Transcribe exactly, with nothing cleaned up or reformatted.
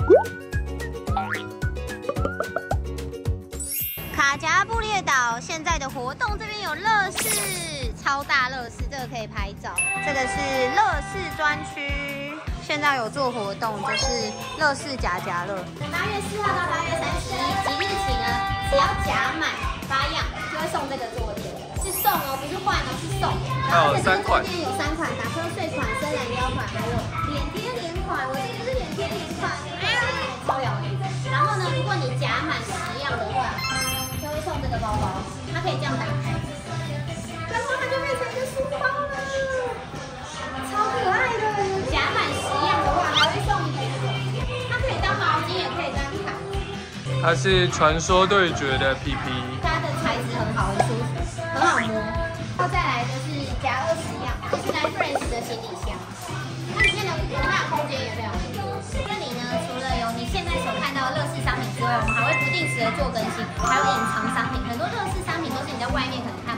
卡夹布列岛现在的活动，这边有乐事，超大乐事，这个可以拍照。这个是乐事专区，现在有做活动，就是乐事夹夹乐。八月四号到八月三十一，即日起呢，只要夹满八样，就会送这个坐垫，是送哦，不是换哦，是送。然后这个坐垫有三款，打瞌睡款、深蓝腰款，还有脸贴脸款。我这个是脸贴脸款，超疗愈。然后呢，如果你夹满十样的话，就会送这个包包，它可以这样打开，然后它就变成一个书包了，超可爱的。夹满十样的话，还会送一个，它可以当毛巾，也可以当卡。 它是传说对决的皮皮， 它的材质很好，很舒服，很好摸。然后再来的是夹二十样，这是 Nice Friends 的行李箱，它里面的容纳空间也非常多。这里呢，除了有你现在所看到的乐事商品之外，我们还会不定时的做更新，还有隐藏商品。很多乐事商品都是你在外面可能看